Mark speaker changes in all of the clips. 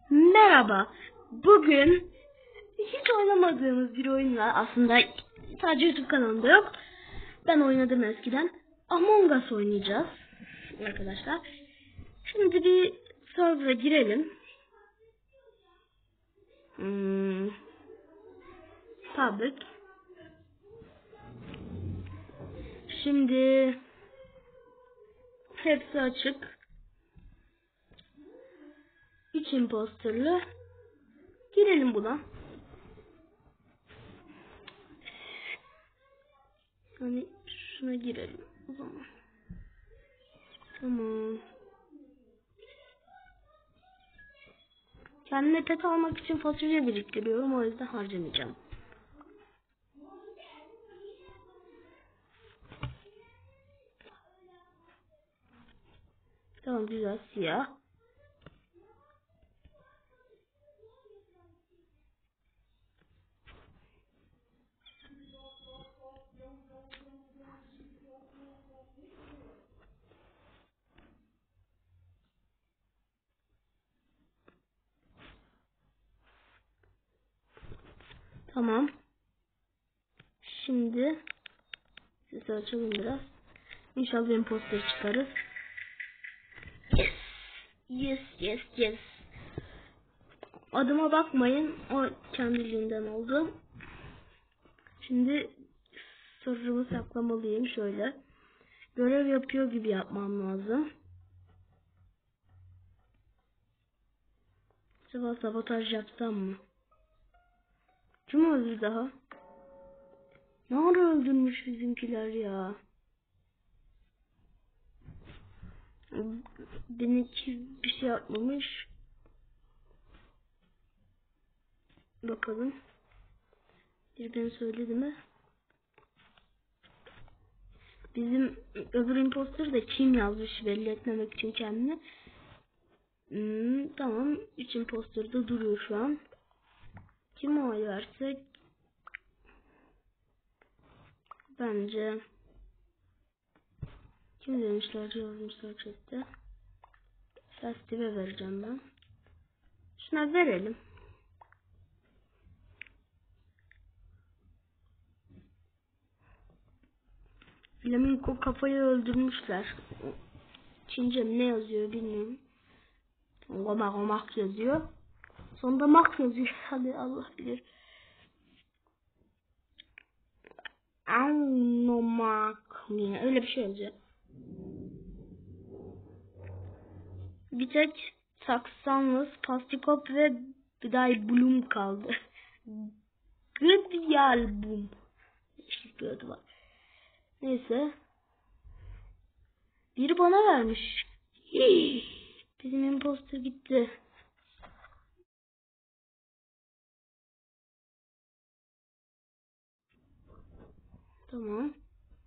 Speaker 1: Merhaba. Bugün hiç oynamadığımız bir oyun var. Aslında sadece YouTube kanalımda yok. Ben oynadım eskiden. Among Us oynayacağız arkadaşlar. Şimdi bir server'a girelim. Public. Şimdi hepsi açık. 3 imposterlı. Girelim buna. Hani şuna girelim o zaman. Tamam. Kendime pet almak için fasulye biriktiriyorum, o yüzden harcamayacağım. Tamam, güzel, siyah. Tamam. Şimdi sesi açalım biraz. İnşallah bir imposter çıkarız. Yes. Adıma bakmayın. O kendiliğinden oldu. Şimdi sırrımı saklamalıyım şöyle. Görev yapıyor gibi yapmam lazım. Acaba sabotaj yapsam mı? Kim öldü daha? Ne ara öldürmüş bizimkiler ya? Benimki bir şey yapmamış. Bakalım. Ben söyledi mi? Bizim öbür imposter da kim yazmış belli etmemek için kendini. Tamam. 3 imposter da duruyor şu an. Kime oy versek? Bence kim demişler, yazmışlar chatte. Festive vereceğim ben. Şuna verelim. Flamingo kafayı öldürmüşler. Çince ne yazıyor bilmiyorum. Gomak yazıyor. Sonunda mak yazıyor. Hadi Allah bilir. Anomak mı? Öyle bir şey yazıyor. Bir tek Saksanlıs, Pastikop ve Biday Bloom kaldı. Gıdyal Boom. İşte adı var. Neyse. Biri bana vermiş. Bizim imposter gitti. Tamam.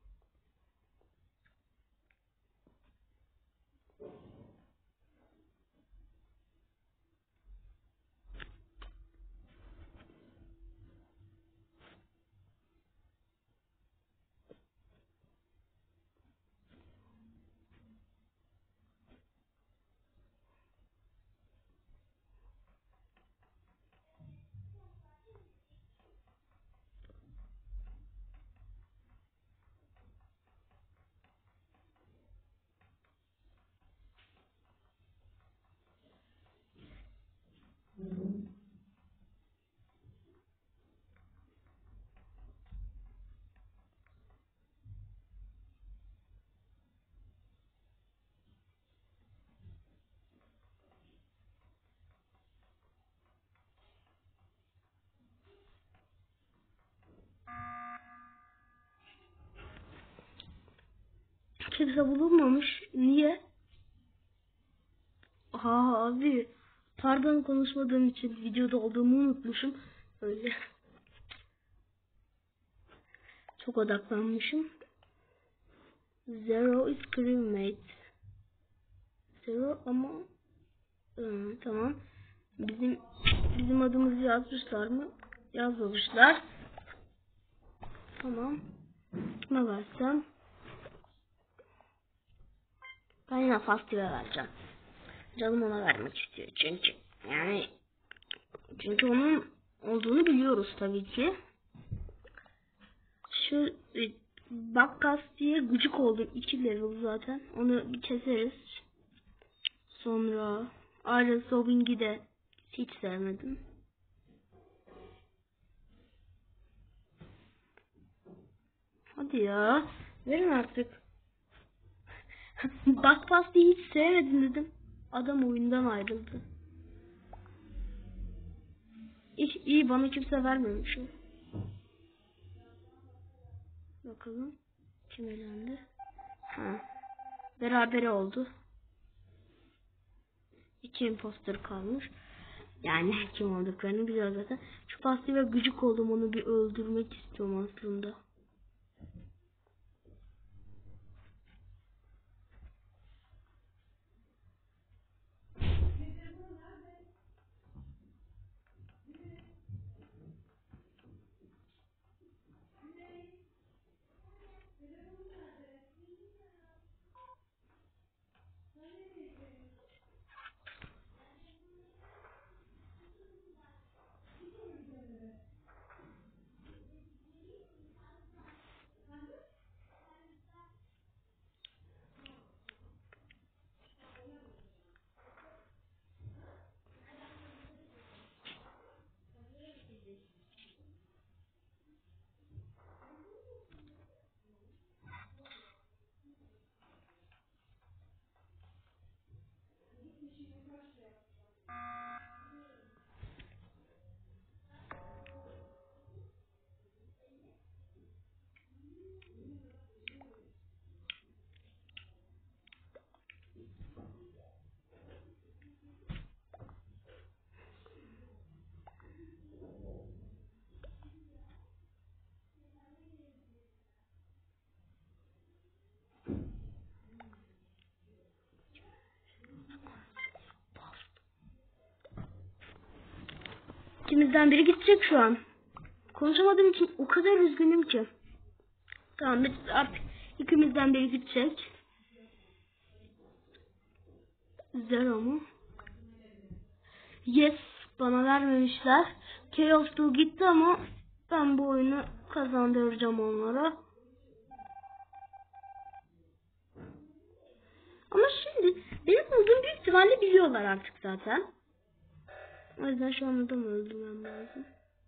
Speaker 1: Kimse bulunmamış. Niye? Abi. Pardon, konuşmadığım için videoda olduğumu unutmuşum. Öyle. Çok odaklanmışım. Zero is crewmate. Zero ama tamam. Bizim adımızı yazmışlar mı? Yazmamışlar. Tamam. Kime versem? Ben yine Festive vereceğim. Canım ona vermek istiyor çünkü. Yani çünkü onun olduğunu biliyoruz tabii ki. Şu Bakkas diye gıcık oldum. 2 level zaten. Onu bir keseriz. Sonra Iron Sobing'i de hiç sevmedim. Hadi ya. Verin artık. Bakkas diye hiç sevmedim dedim. Adam oyundan ayrıldı. İyi bana kimse vermemiş o. Bakalım. Kim elendi? Ha. Berabere oldu. 2 imposter kalmış. Yani kim olduklarını biliyor zaten. Şu pastayı ve gıcık oldum, onu bir öldürmek istiyorum aslında. İkimizden biri gidecek şu an. Konuşamadığım için o kadar üzgünüm ki. Tamam, artık ikimizden biri gidecek. Zero mu? Yes, bana vermemişler. Chaos Tool gitti ama ben bu oyunu kazandıracağım onlara. Ama şimdi benim olduğum büyük ihtimalle biliyorlar artık zaten. O yüzden şu anda da mı öldürmem lazım?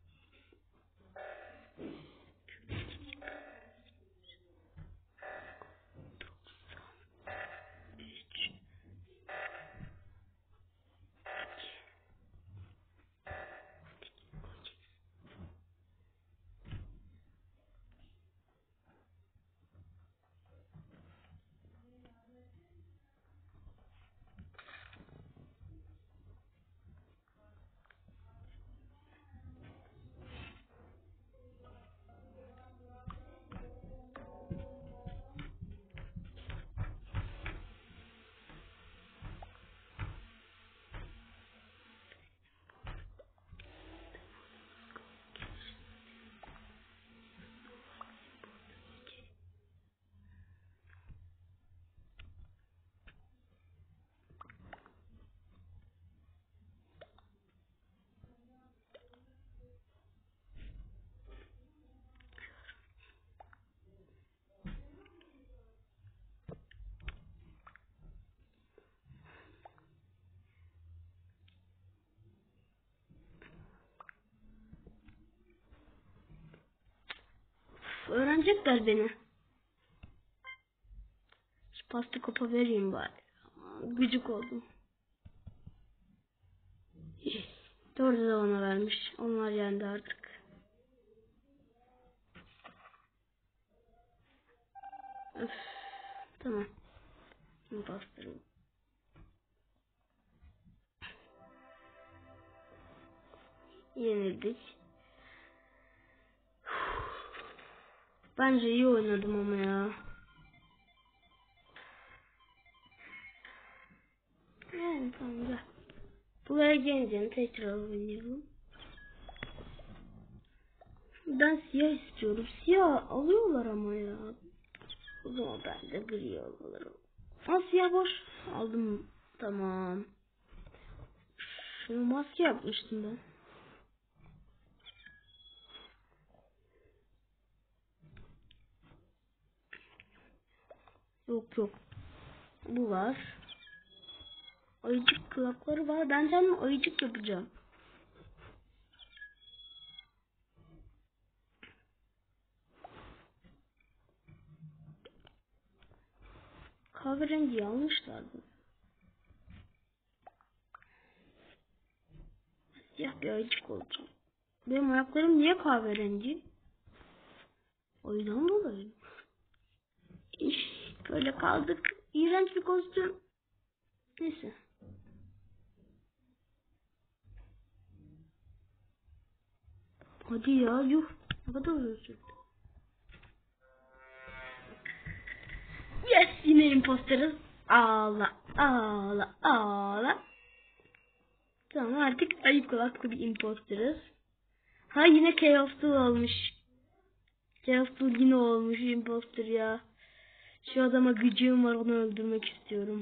Speaker 1: Öğrenecekler beni. Şu pasta kopa vereyim bari. Gıcık oldum. Doğru da ona vermiş. Onlar yendi artık. Öf. Tamam. Bunu bastırayım. Yenildik. Bence iyi oynadım ama ya. Yani tamam gel. Buraya gelince tekrar oynayalım. Ben siyah istiyorum. Siyah alıyorlar ama ya. O zaman ben de gri alırım. Siyah boş. Aldım. Tamam. Şöyle maske yapmıştım ben. Yok. Bu var. Ayıcık kulakları var. Ben kendim ayıcık yapacağım. Kahverengi yanlışlardı. Siyah bir ayıcık olacağım. Benim ayaklarım niye kahverengi? O yüzden dolayı. Böyle kaldık. İğrenç bir kostüm. Neyse. Hadi ya yuh. Ne kadar uzun sürdü. Yes, yine imposterız. Ağla. Tamam, artık ayı kulaklı bir imposterız. Ha, yine Chaos'lu olmuş. Chaos'lu yine olmuş imposter ya. Şu adama gıcığım var, onu öldürmek istiyorum.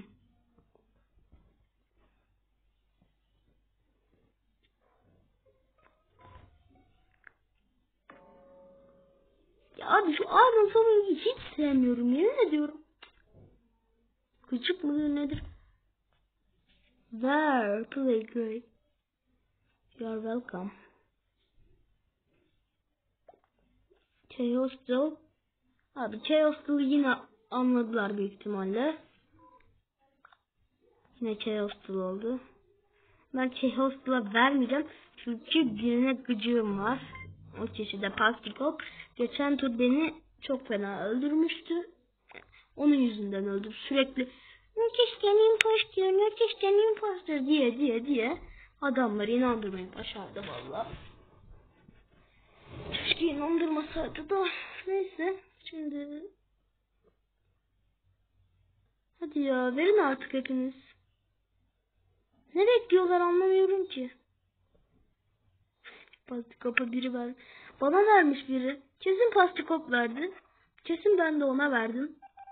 Speaker 1: Ya abi, şu Iron Sonic'i hiç sevmiyorum, yemin ediyorum. Gıcık mıdır nedir? There, play great. You are welcome. Chaos'lu. Abi Chaos'lu yine anladılar büyük ihtimalle. Yine Chaos'lu oldu. Ben Chaos'lu'ya vermeyeceğim. Çünkü birine gıcığım var. O kişi de Pastikop. Geçen tur beni çok fena öldürmüştü. Onun yüzünden öldüm. Sürekli Nökeşten imposter diye adamları inandırmayı başardı valla. Keşke inandırmasaydı da. Neyse. Şimdi hadi ya, verin artık hepiniz. Ne bekliyorlar anlamıyorum ki. Pastikop'a biri ver. Bana vermiş biri. Kesin Pastikop verdi. Kesin ben de ona verdim.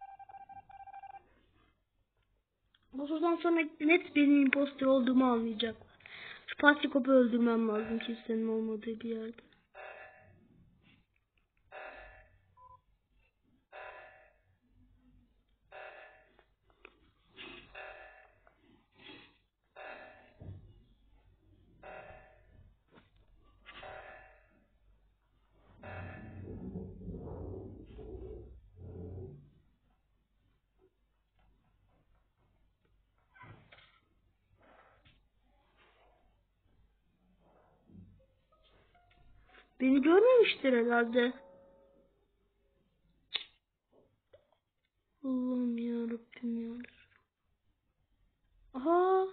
Speaker 1: Bu sorudan sonra net benim imposter olduğumu anlayacaklar. Şu Pastikop'u öldürmem lazım kimsenin olmadığı bir yerde. Beni görmemiştir herhalde. Allah'ım yarabbim ya. Aha.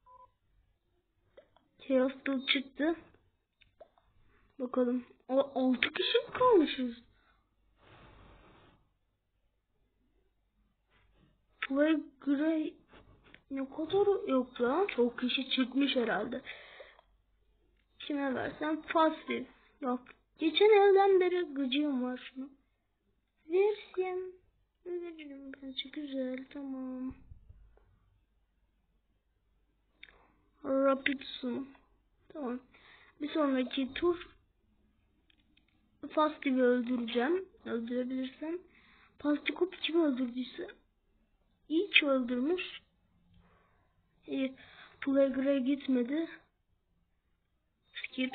Speaker 1: Chaos'ta çıktı. Bakalım. O 6 kişi mi kalmışız? Play Grey ne kadar yok lan? Çok kişi çıkmış herhalde. Kime versem Fasti. Yok. Geçen evden beri gıcığım var şunu. Versiyem. Veririm bence, güzel, tamam. Rapidsun. Tamam. Bir sonraki tur Fasti'yi öldüreceğim. Öldürebilirsem. Pastikop kimi öldürdüyse iyi ki öldürmüş. İyi. Plague'e gitmedi. Skip.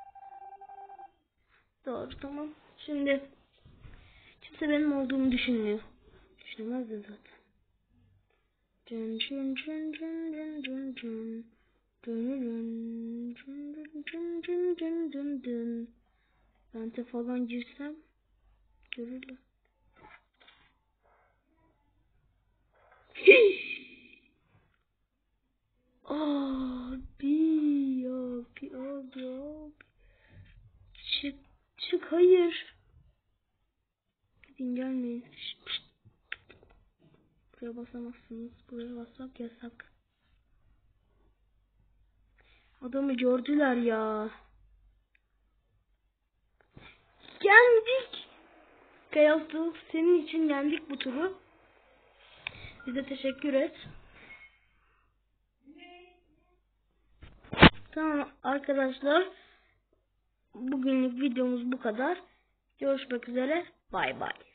Speaker 1: Doğru, tamam. Şimdi kimse benim olduğumu düşünmüyor. Düşünmez de zaten. Cın cın cın cın cın cın cın. Dın. Bente falan girsem görürler. Abi. Çık, hayır. Gidin, gelmeyin. Şşt. Buraya basamazsınız. Buraya basmak yasak. Adamı gördüler ya. Yendik. Chaos'lu, senin için yendik bu turu. Bize teşekkür et. Tamam arkadaşlar. Bugünlük videomuz bu kadar. Görüşmek üzere. Bay bay.